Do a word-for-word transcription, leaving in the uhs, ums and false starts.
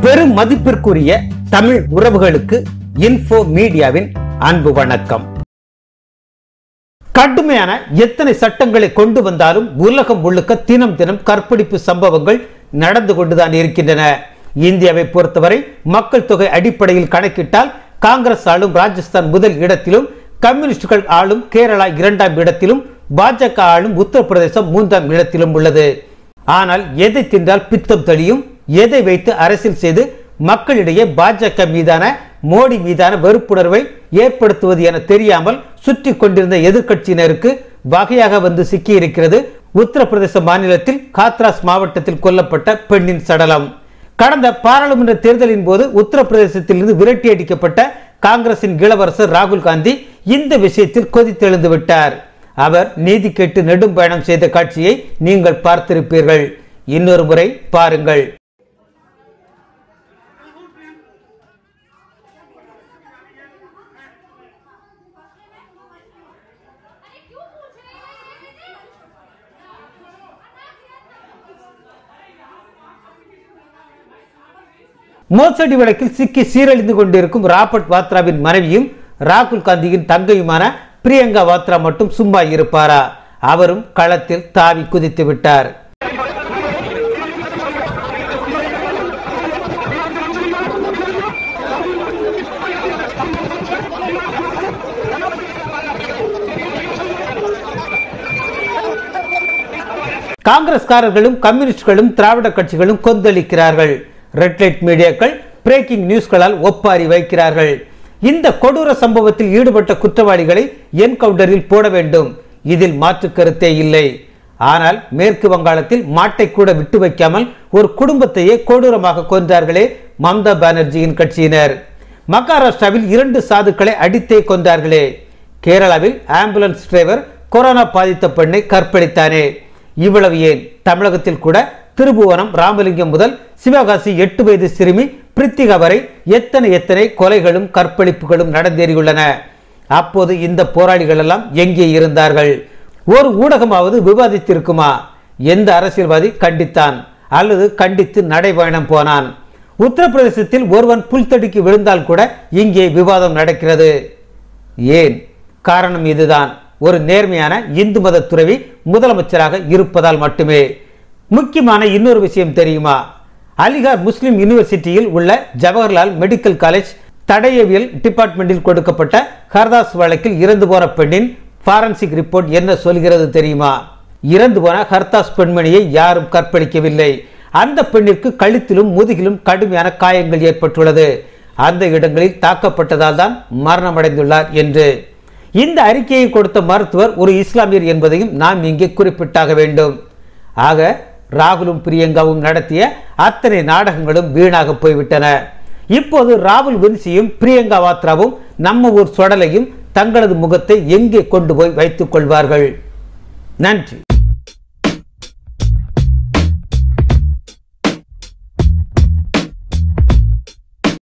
பெரும் மதிப்பிற்குரிய தமிழ் உறவுகளுக்கு இன்ஃபோ மீடியாவின் அன்பு வணக்கம். கடுமையான எத்தனை சட்டங்களை கொண்டு வந்தாலும் உலகம் முழுக்க தினம் தினம் கற்பழிப்பு சம்பவங்கள் நடந்து கொண்டுதான் இருக்கின்றன. இந்தியாவை பொறுத்தவரை மக்கள் தொகை அடிப்படையில் கணக்கிட்டால் காங்கிரஸ் ஆளும் ராஜஸ்தான் முதல் இடத்திலும், கம்யூனிஸ்டுகள் ஆளும் கேரளா இரண்டாம் இடத்திலும், பாஜக ஆளும் உத்தரப்பிரதேசம் மூன்றாம் இடத்திலும் உள்ளது. ஆனால் எதை தின்றால் பித்தம் தெளியும், எதை வைத்து அரசியல் செய்து மக்களிடையே பாஜக மீதான, மோடி மீதான வெறுப்புணர்வை ஏற்படுத்துவது என தெரியாமல் சுற்றி கொண்டிருந்த எதிர்கட்சியினருக்கு வகையாக வந்து சிக்கியிருக்கிறது உத்தரப்பிரதேச மாநிலத்தில் காத்ராஸ் மாவட்டத்தில் கொல்லப்பட்ட பெண்ணின் சடலம். கடந்த பாராளுமன்ற தேர்தலின் போது உத்தரப்பிரதேசத்தில் இருந்து விரட்டி அடிக்கப்பட்ட காங்கிரசின் இளவரசர் ராகுல் காந்தி இந்த விஷயத்தில் கொதித்தெழுந்து விட்டார். அவர் நீதி கேட்டு நெடும் பயணம் செய்த காட்சியை நீங்கள் பார்த்திருப்பீர்கள். இன்னொரு முறை பாருங்கள். மோசடி வழக்கில் சிக்கி சீரழிந்து கொண்டிருக்கும் ராபர்ட் வாத்ராவின் மனைவியும் ராகுல் காந்தியின் தங்கையுமான பிரியங்கா வாத்ரா மட்டும் சும்மா இருப்பாரா? அவரும் களத்தில் தாவி குதித்து விட்டார். காங்கிரஸ்காரர்களும் கம்யூனிஸ்டுகளும் திராவிட கட்சிகளும் கொந்தளிக்கிறார்கள். ரெட் லைட் மீடியாக்கள் பிரேக்கிங் நியூஸ்களால் ஒப்பாரி வைக்கிறார்கள். இந்த கொடூர சம்பவத்தில் ஈடுபட்ட குற்றவாளிகளை என்கவுண்டரில் போட வேண்டும், இதில் மாற்று கருத்தே இல்லை. ஆனால் மேற்கு வங்காளத்தில் மாட்டை கூட விட்டு வைக்காமல் ஒரு குடும்பத்தையே கொடூரமாக கொன்றார்களே மம்தா பானர்ஜியின் கட்சியினர். மகாராஷ்டிராவில் இரண்டு சாதுக்களை அடித்தே கொன்றார்களே. கேரளாவில் ஆம்புலன்ஸ் டிரைவர் கொரோனா பாதித்த பெண்ணை கற்பழித்தானே. இவ்வளவு ஏன், தமிழகத்தில் கூட திருபுவனம் ராமலிங்கம் முதல் சிவகாசி எட்டு வயது சிறுமி பிரித்திகா வரை எத்தனை எத்தனை கொலைகளும் கற்பழிப்புகளும் நடந்தேறியுள்ளன. அப்போது இந்த போராளிகள் எல்லாம் எங்கே இருந்தார்கள்? ஒரு ஊடகமாவது விவாதித்திருக்குமா? எந்த அரசியல்வாதி கண்டித்தான் அல்லது கண்டித்து நடைபயணம் போனான்? உத்தரப்பிரதேசத்தில் ஒருவன் புல்தடிக்கு விழுந்தால் கூட இங்கே விவாதம் நடக்கிறது. ஏன்? காரணம் இதுதான், ஒரு நேர்மையான இந்து மத துறவி முதலமைச்சராக இருப்பதால் மட்டுமே. முக்கியமான இன்னொரு விஷயம் தெரியுமா? அலிகார் முஸ்லிம் யூனிவர்சிட்டியில் உள்ள ஜவஹர்லால் மெடிக்கல் காலேஜ் தடயவியல் டிபார்ட்மெண்டில் கொடுக்கப்பட்ட ஹர்தாஸ் வழக்கில் இறந்து போன பெண்ணின் ஃபாரன்சிக் ரிப்போர்ட் என்ன சொல்கிறது தெரியுமா? இறந்து போன ஹர்தாஸ் பெண்மணியை யாரும் கற்பழிக்கவில்லை. அந்த பெண்ணிற்கு கழுத்திலும் முதுகிலும் கடுமையான காயங்கள் ஏற்பட்டுள்ளது. அந்த இடங்களில் தாக்கப்பட்டதால் தான் மரணமடைந்துள்ளார் என்று. இந்த அறிக்கையை கொடுத்த மருத்துவர் ஒரு இஸ்லாமியர் என்பதையும் நாம் இங்கே குறிப்பிட்டாக வேண்டும். ஆக ராகுலும் பிரியங்காவும் நடத்திய அத்தனை நாடகங்களும் வீணாக போய்விட்டன. இப்போது ராகுல் வன்சியும் பிரியங்கா வாத்ராவும் நம்ம ஊர் சொடலையும் தங்களது முகத்தை எங்கே கொண்டு போய் வைத்துக் கொள்வார்கள்? நன்றி.